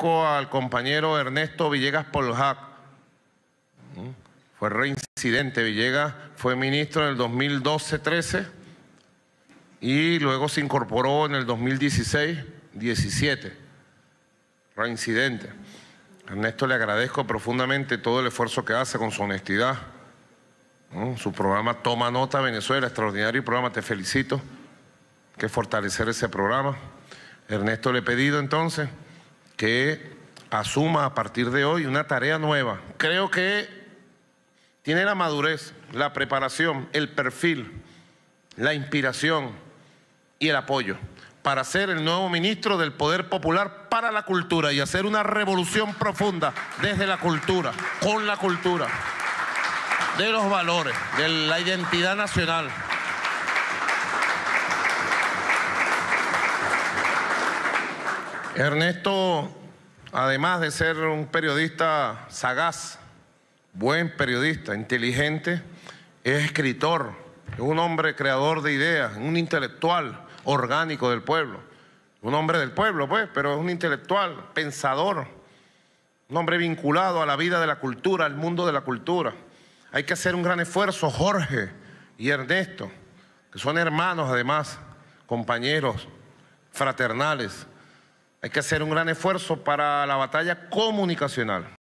agradezco al compañero Ernesto Villegas Poljac. Fue reincidente. Villegas fue ministro en el 2012-13 y luego se incorporó en el 2016-17. Reincidente. Ernesto, le agradezco profundamente todo el esfuerzo que hace con su honestidad. Su programa Toma Nota Venezuela, extraordinario programa, te felicito. Hay que fortalecer ese programa. Ernesto, le he pedido entonces que asuma a partir de hoy una tarea nueva. Creo que tiene la madurez, la preparación, el perfil, la inspiración y el apoyo para ser el nuevo ministro del Poder Popular para la cultura y hacer una revolución profunda desde la cultura, con la cultura, de los valores, de la identidad nacional. Ernesto, además de ser un periodista sagaz, buen periodista, inteligente, es escritor, es un hombre creador de ideas, un intelectual orgánico del pueblo. Un hombre del pueblo, pues, pero es un intelectual, pensador, un hombre vinculado a la vida de la cultura, al mundo de la cultura. Hay que hacer un gran esfuerzo, Jorge y Ernesto, que son hermanos además, compañeros, fraternales. Hay que hacer un gran esfuerzo para la batalla comunicacional.